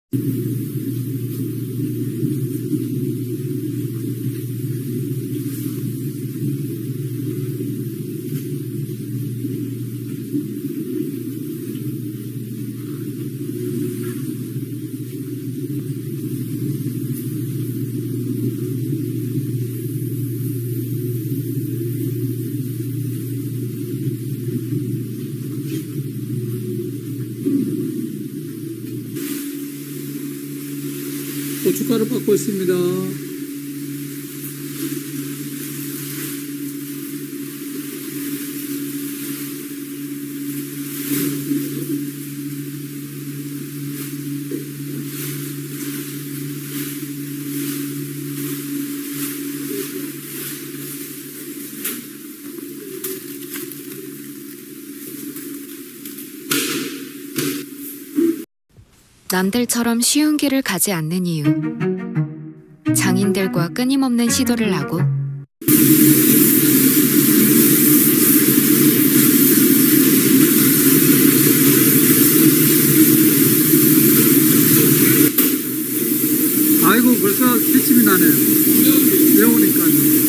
고춧가루 받고 있습니다. 남들처럼 쉬운 길을 가지 않는 이유. 장인들과 끊임없는 시도를 하고 아이고 벌써 기침이 나네요. 매우니까요.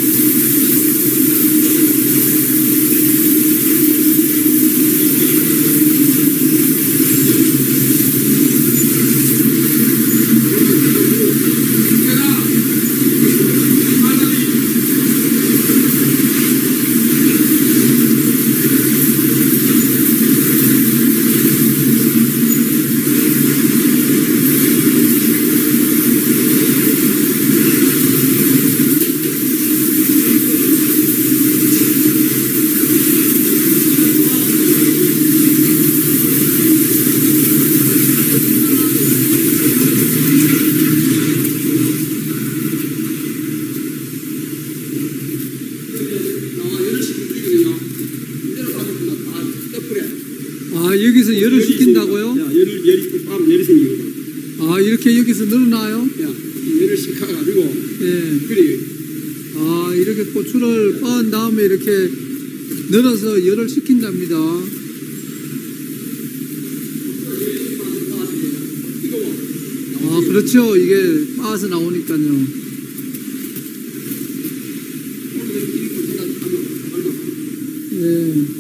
여기서 열을 식힌다고요? 야, 열이 생기거든. 아, 이렇게 여기서 늘어나요? 야, 열을 식혀가지고. 예. 그래. 아, 이렇게 고추를 빻은 다음에 이렇게 늘어서 열을 식힌답니다. 아, 그렇죠. 이게 빻아서 나오니까요. 예.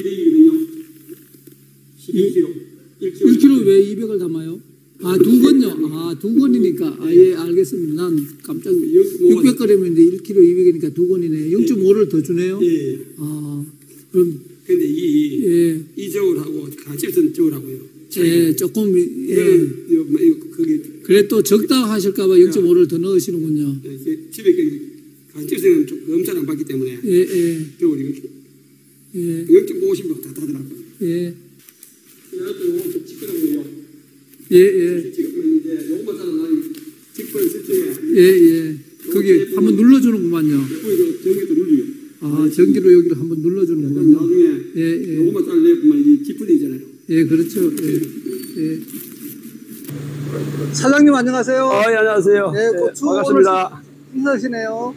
200이거든요. 12kg. 1kg 왜 200을 담아요? 아, 두 건요? 아, 두 건이니까. 아, 예, 알겠습니다. 난 깜짝 600g인데 1kg 200이니까 두 건이네. 0.5를 더 주네요? 예. 아, 그럼. 근데 예. 이 저울하고 가집선 저울하고요. 예, 조금, 예. 그게 그래 또 적다 하실까봐 0.5를 더 넣으시는군요. 집에 가집선은 좀 검사를 안 받기 때문에. 예, 예. 저울이 예. 0.50도 다 하더라고요. 예. 그래서 요거 좀 찌끄러워요. 예, 예. 지금 이제 요거만 따라나니 직분 설정에. 예, 예. 거기 한번 눌러주는구만요. 거기서 전기도 눌려요. 아, 전기로 여기를 한번 눌러주는구만요. 나중에 예, 예. 요거만 따라내면 이 직분이 있잖아요. 예, 그렇죠. 예. 예. 사장님 안녕하세요. 예, 안녕하세요. 네, 고추 반갑습니다. 신서시네요.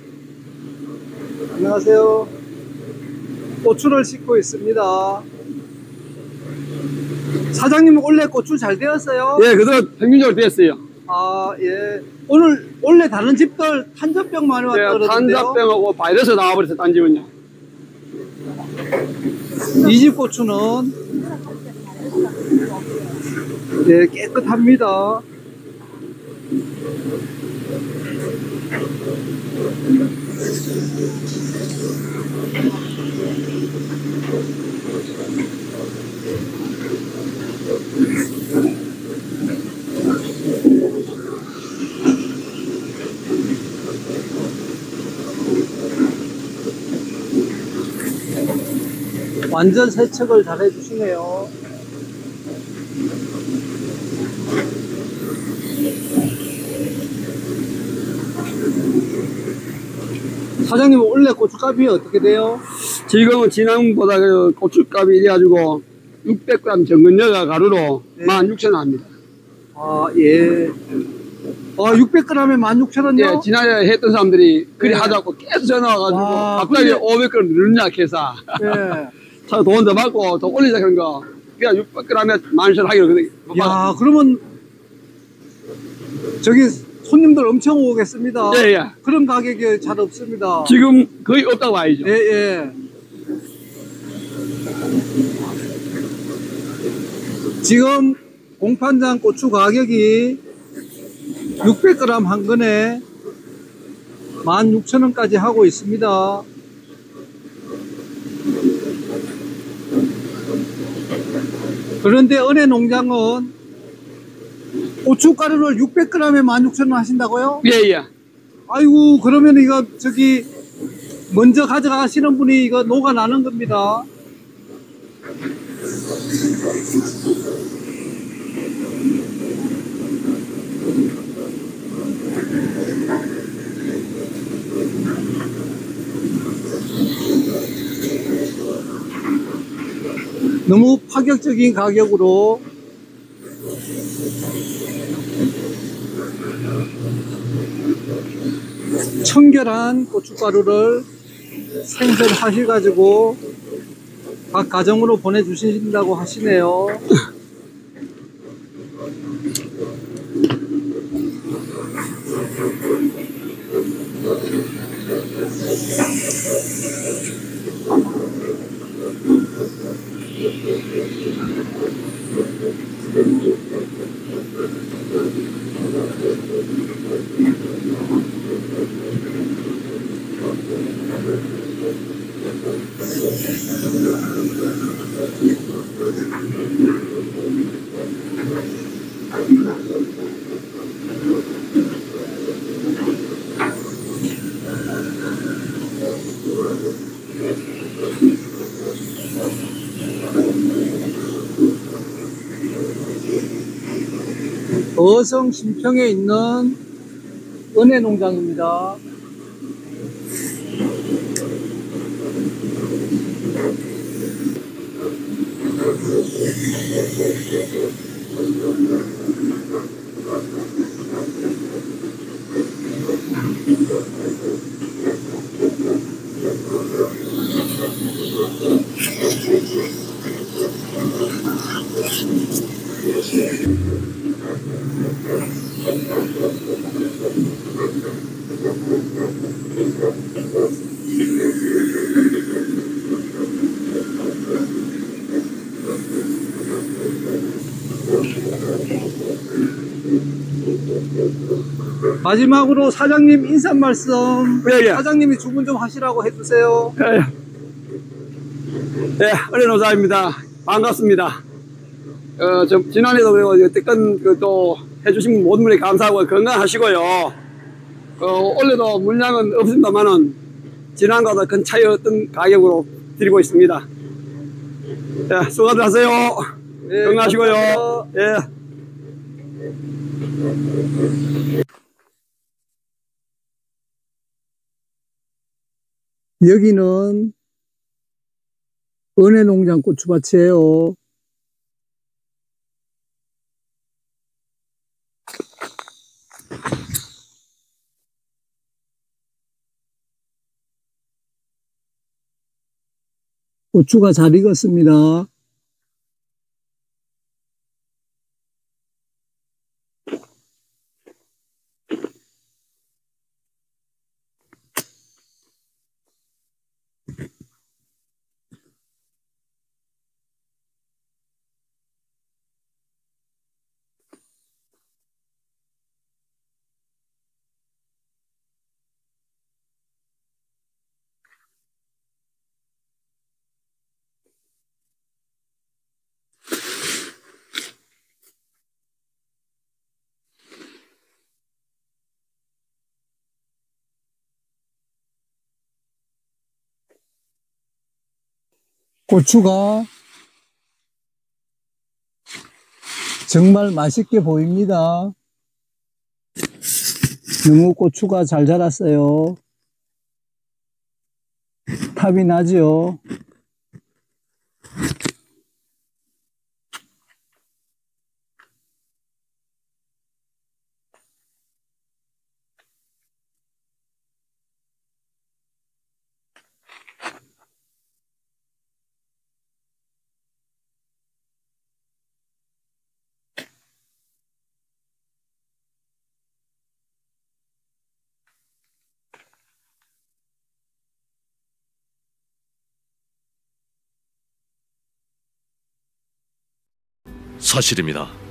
안녕하세요. 고추를 씻고 있습니다. 사장님 원래 고추 잘 되었어요? 예, 그대로 평균적으로 됐어요. 아, 예. 오늘 원래 다른 집들 탄저병 많이 왔다 예, 그러던데요. 탄저병하고 바이러스 나와버렸어요, 딴 집은요. 이 집 고추는 네, 깨끗합니다. 완전 세척을 잘 해주시네요. 사장님 원래 고춧값이 어떻게 돼요? 지금은 지난보다 그 고춧값이 이래가지고 600g 정근여가 가루로 네. 16,000원 합니다. 아, 예. 아, 600g에 16,000원요? 예, 지난해 했던 사람들이 그리 네. 하자고 계속 전화 와가지고 와, 갑자기 근데- 500g 늘냐 해서 예. 돈 더 받고 더 올리자 그런 거. 그냥 600g에 11,000원 하기로 그래. 야, 그러면 저기 손님들 엄청 오겠습니다. 예, 예. 그런 가격이 잘 없습니다. 지금 거의 없다고 봐야죠. 예, 예. 지금 공판장 고추 가격이 600g 한 건에 16,000원까지 하고 있습니다. 그런데 은혜 농장은 고춧가루를 600g에 16,000원 하신다고요? 예, 예. 아이고, 그러면 이거 저기 먼저 가져가시는 분이 이거 녹아 나는 겁니다. 너무 파격적인 가격으로 청결한 고춧가루를 생산하셔가지고 각 가정으로 보내주신다고 하시네요. 어성 신평에 있는 은혜 농장입니다. 마지막으로 사장님 인사 말씀. 예, 예. 사장님이 주문 좀 하시라고 해주세요. 예, 예. 예, 어린노사입니다. 반갑습니다. 지난해도 그리고 여태껏 또 해주신 모든 분에 감사하고 건강하시고요. 올해도 물량은 없습니다만은 지난보다 큰 차이 없던 가격으로 드리고 있습니다. 예, 수고들 하세요. 네, 건강하시고요. 감사합니다. 예. 여기는 은혜농장 고추밭이에요. 고추가 잘 익었습니다. 고추가 정말 맛있게 보입니다. 너무 고추가 잘 자랐어요. 탑이 나죠. 사실입니다.